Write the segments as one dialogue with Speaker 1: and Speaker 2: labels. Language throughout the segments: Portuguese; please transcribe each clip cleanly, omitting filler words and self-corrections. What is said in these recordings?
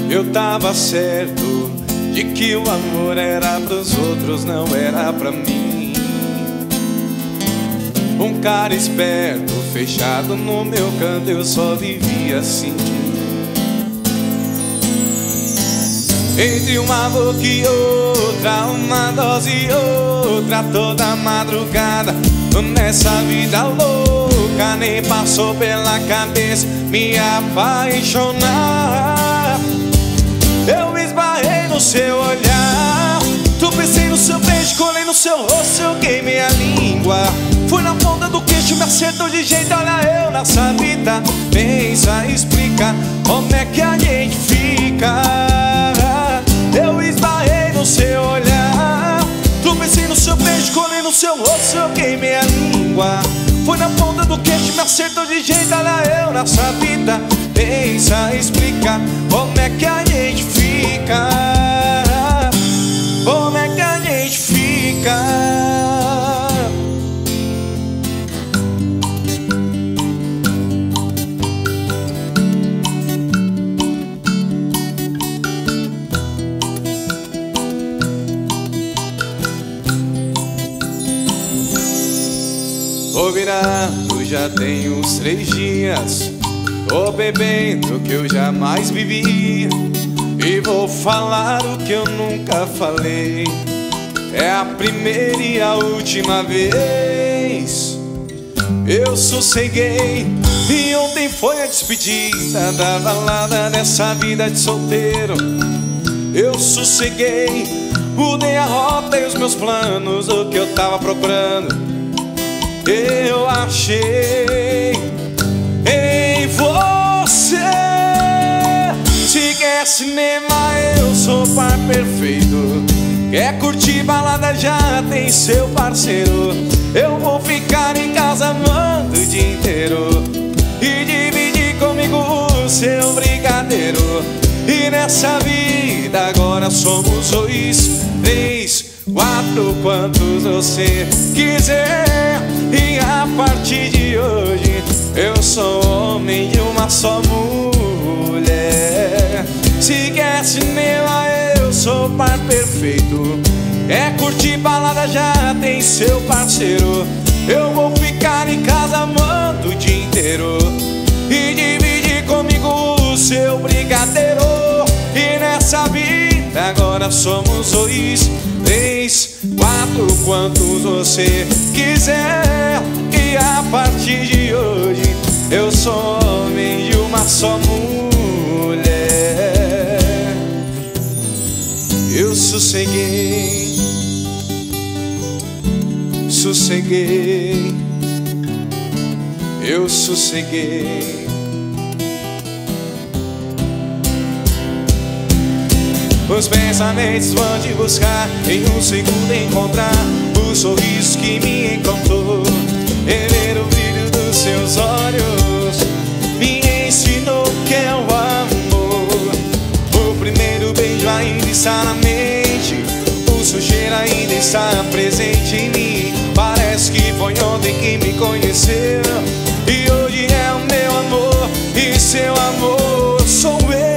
Speaker 1: Eu tava certo de que o amor era pros outros, não era pra mim. Um cara esperto, fechado no meu canto, eu só vivia assim. Entre uma boca e outra, uma dose e outra, toda madrugada, nessa vida louca, nem passou pela cabeça me apaixonar. Eu esbarrei no seu olhar, tropecei no seu beijo, colei no seu rosto, eu queimei a língua. Fui na ponta do queixo, me acertou de jeito, olha eu nessa vida. Pensa, explica, como é que a gente fica. Eu esbarrei no seu olhar, tropecei no seu beijo, colei no seu rosto, eu queimei a língua. Foi na ponta do queixo, me acertou de jeito, olha eu nessa vida. Pensa, explica, como é que a gente fica. Como é que a gente fica. Tô virado, já tem uns 3 dias. Tô bebendo o que eu jamais bebi, e vou falar o que eu nunca falei. É a primeira e a última vez. Eu sosseguei e ontem foi a despedida da balada dessa vida de solteiro. Eu sosseguei, mudei a rota e os meus planos, o que eu tava procurando eu achei em você. Se quer cinema, eu sou o par perfeito. Quer curtir balada, já tem seu parceiro. Eu vou ficar em casa amando o dia inteiro e dividir comigo o seu brigadeiro. E nessa vida agora somos 2, 3, 4, quantos você quiser. E a partir de hoje eu sou homem de uma só mulher. Se quer cinema, eu sou o par perfeito. É curtir balada, já tem seu parceiro. Eu vou ficar em casa amando o dia inteiro e dividir comigo o seu brigadeiro. E nessa vida agora somos 2, 3, 4, quantos você quiser. E a partir de hoje eu sou homem de uma só mulher. Eu sosseguei, sosseguei, eu sosseguei. Os pensamentos vão te buscar, em um segundo encontrar o sorriso que me encantou. Rever o brilho dos seus olhos me ensinou que é o amor. O primeiro beijo ainda está na mente, o seu cheiro ainda está presente em mim. Parece que foi ontem que me conheceu, e hoje é o meu amor, e seu amor sou eu.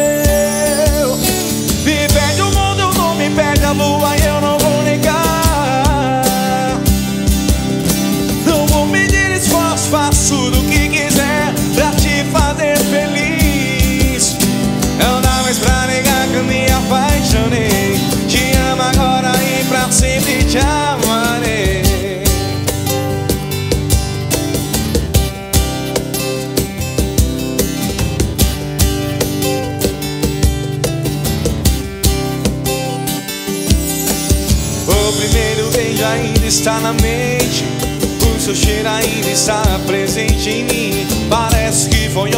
Speaker 1: Me perde o mundo, não me perde a lua, eu não vou negar. Não vou medir esforço, faço tudo o que quiser pra te fazer feliz. Não dá mais pra negar que eu me apaixonei. Te amo agora e pra sempre te amarei. O primeiro beijo ainda está na mente, o seu cheiro ainda está presente em mim. Parece que foi